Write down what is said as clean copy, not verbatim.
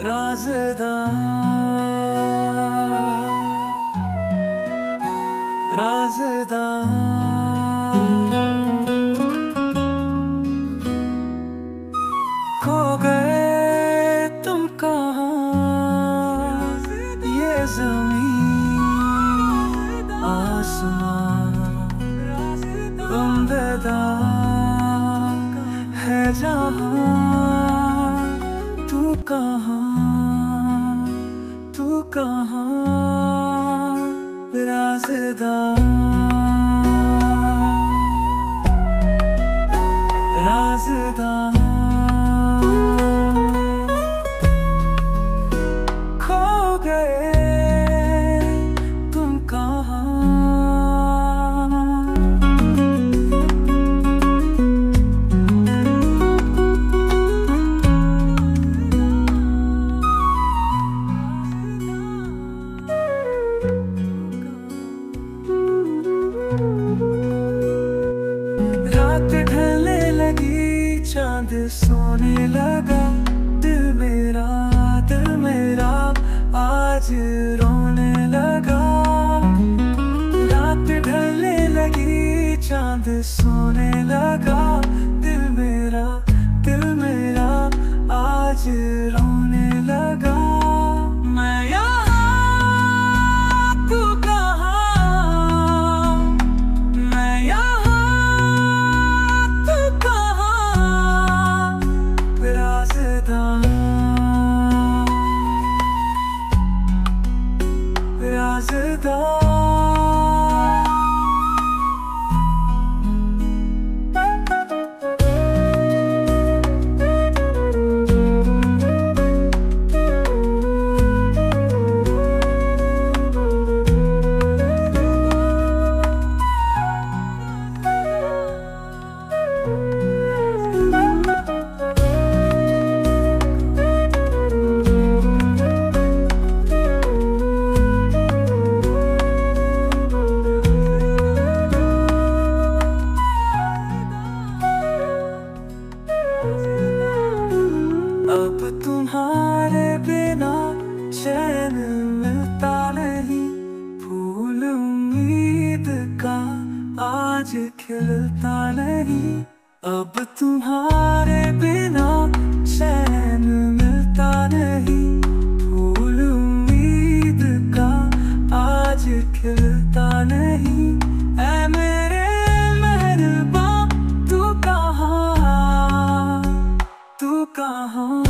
राज़दार राज़दार खो गए तुम कहाँ, ये ज़मीन आसमां गमज़दार है जहाँ। तू कहाँ राज़दार राज़दार खो गए तुम कहाँ। रात ढलने लगी, चांद सोने लगा, दिल मेरा आज रोने लगा। रात ढलने लगी, चांद सोने लगा, दिल मेरा आज रोने लगा। मैं यहाँ, तू कहाँ, मैं यहाँ, तू कहाँ राज़दार राज़दार। अब तुम्हारे बिना चैन मिलता नहीं, फूल उम्मीद का आज खिलता नहीं। अब तुम्हारे बिना चैन मिलता नहीं, फूल उम्मीद का आज खिलता नहीं। ऐ मेरे मेहरबान, तू कहाँ